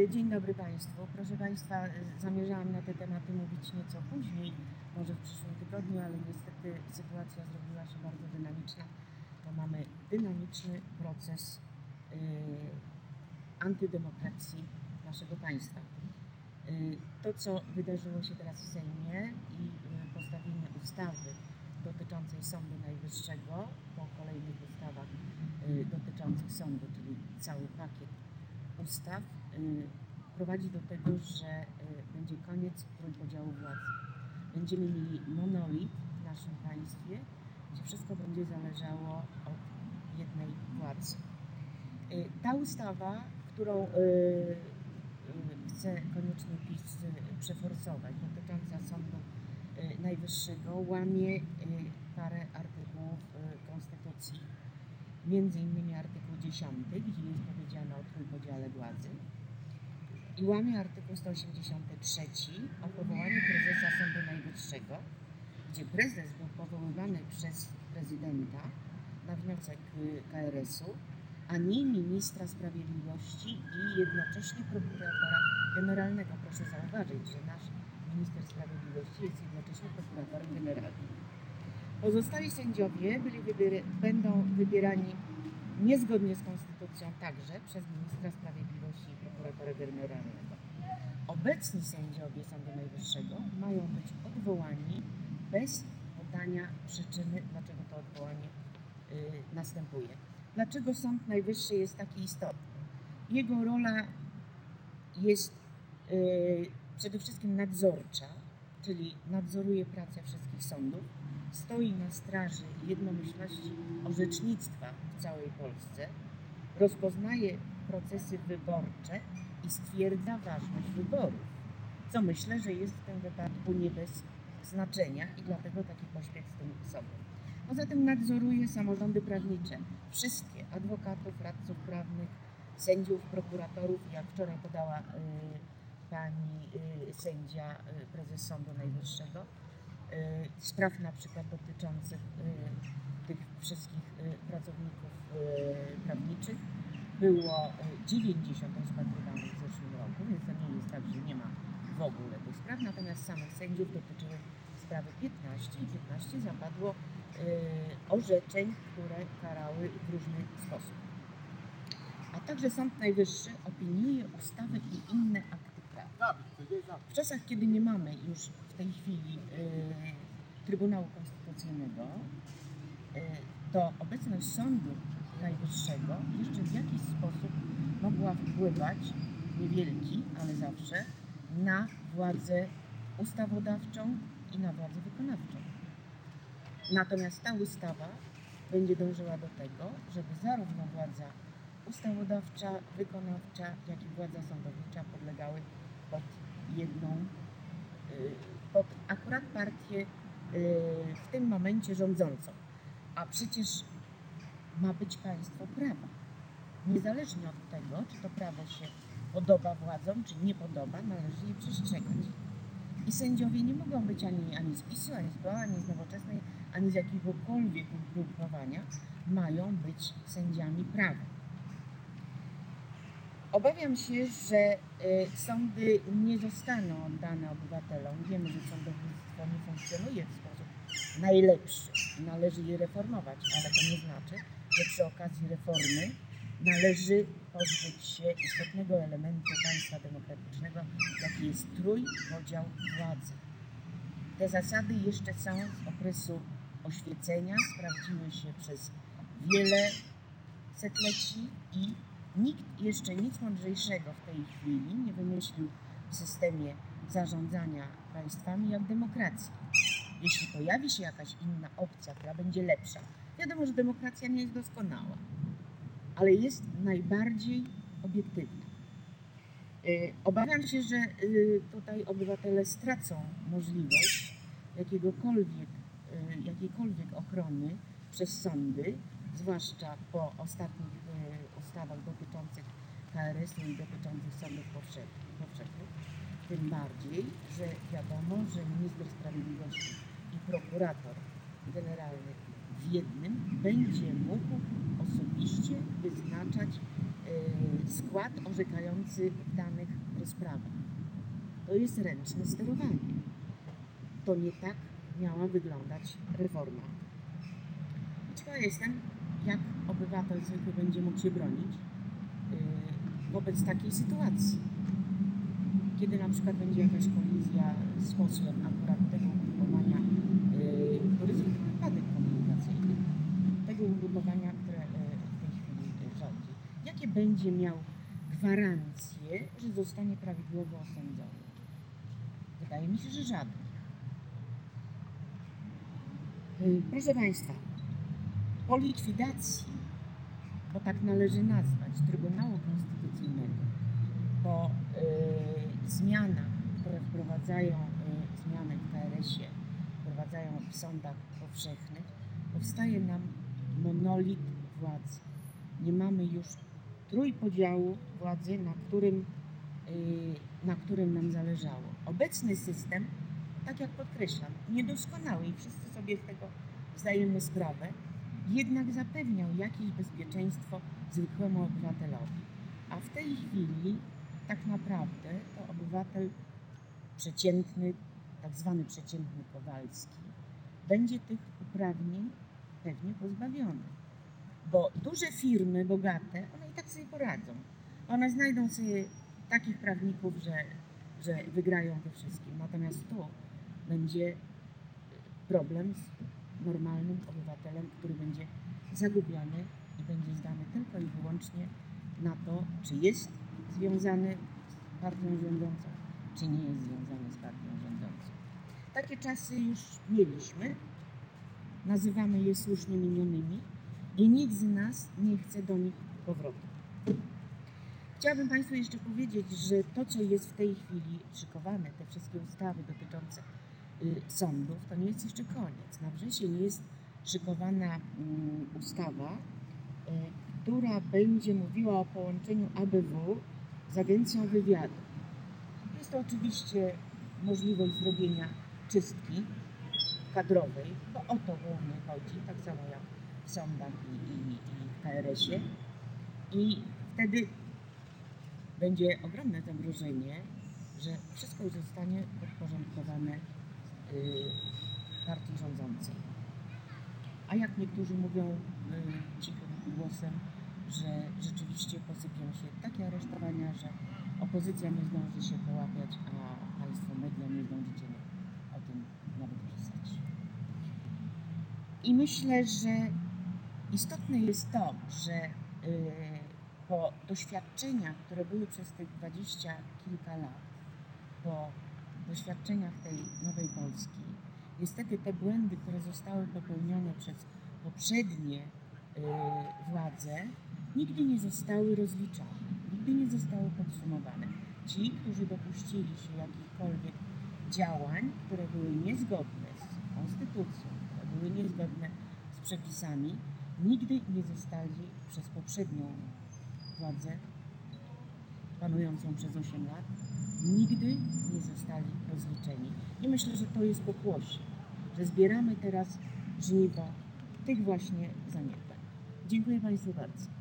Dzień dobry Państwu. Proszę Państwa, zamierzałam na te tematy mówić nieco później, może w przyszłym tygodniu, ale niestety sytuacja zrobiła się bardzo dynamiczna, bo mamy dynamiczny proces antydemokracji naszego państwa. To, co wydarzyło się teraz w Sejmie i postawienie ustawy dotyczącej Sądu Najwyższego po kolejnych ustawach dotyczących sądu, czyli cały pakiet ustaw, prowadzi do tego, że będzie koniec trójpodziału władzy. Będziemy mieli monolit w naszym państwie, gdzie wszystko będzie zależało od jednej władzy. Ta ustawa, którą chce koniecznie PiS przeforsować, dotycząca Sądu Najwyższego, łamie parę artykułów Konstytucji. Między innymi artykuł 10, gdzie jest powiedziane o trójpodziale władzy, i łamie artykuł 183 o powołaniu prezesa Sądu Najwyższego, gdzie prezes był powoływany przez prezydenta na wniosek KRS-u, a nie ministra sprawiedliwości i jednocześnie prokuratora generalnego. Proszę zauważyć, że nasz minister sprawiedliwości jest jednocześnie prokuratorem generalnym. Pozostali sędziowie będą wybierani niezgodnie z konstytucją także przez ministra sprawiedliwości i prokuratora generalnego. Obecni sędziowie Sądu Najwyższego mają być odwołani bez podania przyczyny, dlaczego to odwołanie następuje. Dlaczego Sąd Najwyższy jest taki istotny? Jego rola jest przede wszystkim nadzorcza, czyli nadzoruje pracę wszystkich sądów, stoi na straży jednomyślności orzecznictwa w całej Polsce, rozpoznaje procesy wyborcze i stwierdza ważność wyborów, co myślę, że jest w tym wypadku nie bez znaczenia i dlatego taki pośpiech z tym sądem. Poza tym nadzoruje samorządy prawnicze, wszystkie, adwokatów, radców prawnych, sędziów, prokuratorów, jak wczoraj podała pani sędzia, prezes Sądu Najwyższego, spraw na przykład dotyczących tych wszystkich pracowników prawniczych. Było 90 rozpatrywanych w zeszłym roku, więc to nie jest tak, że nie ma w ogóle tych spraw, natomiast samych sędziów dotyczyły sprawy 15 i 15 zapadło orzeczeń, które karały w różny sposób. A także Sąd Najwyższy opiniuje ustawy i inne akty prawne. W czasach, kiedy nie mamy już w tej chwili Trybunału Konstytucyjnego, to obecność Sądu Najwyższego jeszcze w jakiś sposób mogła wpływać, niewielki, ale zawsze, na władzę ustawodawczą i na władzę wykonawczą. Natomiast ta ustawa będzie dążyła do tego, żeby zarówno władza ustawodawcza, wykonawcza, jak i władza sądownicza podlegały pod jedną, pod akurat partię w tym momencie rządzącą. A przecież ma być państwo prawa. Niezależnie od tego, czy to prawo się podoba władzom, czy nie podoba, należy je przestrzegać. I sędziowie nie mogą być ani z PiS-u, ani z PO, ani z Nowoczesnej, ani z jakiegokolwiek ugrupowania. Mają być sędziami prawa. Obawiam się, że sądy nie zostaną oddane obywatelom. Wiemy, że sądownictwo nie funkcjonuje w sposób najlepszy. Należy je reformować, ale to nie znaczy, że przy okazji reformy należy pozbyć się istotnego elementu państwa demokratycznego, jaki jest trójpodział władzy. Te zasady jeszcze są z okresu oświecenia, sprawdziły się przez wiele setleci i nikt jeszcze nic mądrzejszego w tej chwili nie wymyślił w systemie zarządzania państwami jak demokracji. Jeśli pojawi się jakaś inna opcja, która będzie lepsza, wiadomo, że demokracja nie jest doskonała, ale jest najbardziej obiektywna. Obawiam się, że tutaj obywatele stracą możliwość jakiejkolwiek ochrony przez sądy, zwłaszcza po ostatnich ustawach dotyczących KRS-u i dotyczących sądów powszechnych. Tym bardziej, że wiadomo, że minister sprawiedliwości i prokurator generalny w jednym będzie mógł osobiście osobiście wyznaczać skład orzekający w danych rozprawach. To jest ręczne sterowanie. To nie tak miała wyglądać reforma. Ciekawa jestem, jak obywatel zwykły będzie mógł się bronić wobec takiej sytuacji. Kiedy na przykład będzie jakaś kolizja z posłem akurat tego ugrupowania, który jest wypadek komunikacyjny, tego ugrupowania, które w tej chwili rządzi. Jakie będzie miał gwarancje, że zostanie prawidłowo osądzony? Wydaje mi się, że żadnych. Proszę Państwa, po likwidacji, bo tak należy nazwać, Trybunału Konstytucyjnego, po zmianach, które wprowadzają zmiany w KRS-ie, wprowadzają w sądach powszechnych, powstaje nam monolit władzy. Nie mamy już trójpodziału władzy, na którym nam zależało. Obecny system, tak jak podkreślam, niedoskonały i wszyscy sobie z tego zdajemy sprawę, jednak zapewniał jakieś bezpieczeństwo zwykłemu obywatelowi. A w tej chwili tak naprawdę to obywatel przeciętny, tak zwany przeciętny Kowalski, będzie tych uprawnień pewnie pozbawiony. Bo duże firmy, bogate, one i tak sobie poradzą. One znajdą sobie takich prawników, że wygrają we wszystkim. Natomiast tu będzie problem z normalnym obywatelem, który będzie zagubiony i będzie zdany tylko i wyłącznie na to, czy jest związany z partią rządzącą, czy nie jest związany z partią rządzącą. Takie czasy już mieliśmy, nazywamy je słusznie minionymi i nikt z nas nie chce do nich powrotu. Chciałabym Państwu jeszcze powiedzieć, że to, co jest w tej chwili szykowane, te wszystkie ustawy dotyczące sądów, to nie jest jeszcze koniec. Na wrzesień jest szykowana ustawa, która będzie mówiła o połączeniu ABW z Agencją Wywiadu. Jest to oczywiście możliwość zrobienia czystki kadrowej, bo o to głównie chodzi, tak samo jak w sądach i w KRS-ie. I wtedy będzie ogromne zagrożenie, że wszystko zostanie podporządkowane partii rządzącej. A jak niektórzy mówią cichym głosem, że rzeczywiście posypią się takie aresztowania, że opozycja nie zdąży się połapać, a Państwo media nie zdążycie o tym nawet pisać. I myślę, że istotne jest to, że po doświadczeniach, które były przez tych 20 kilka lat, po doświadczeniach tej nowej Polski, niestety te błędy, które zostały popełnione przez poprzednie władze, nigdy nie zostały rozliczane, nigdy nie zostały podsumowane. Ci, którzy dopuścili się jakichkolwiek działań, które były niezgodne z konstytucją, które były niezgodne z przepisami, nigdy nie zostali przez poprzednią władzę panującą przez 8 lat, nigdy nie zostali rozliczeni. I myślę, że to jest pokłosie, że zbieramy teraz żniwo tych właśnie zaniedbań. Dziękuję Państwu bardzo.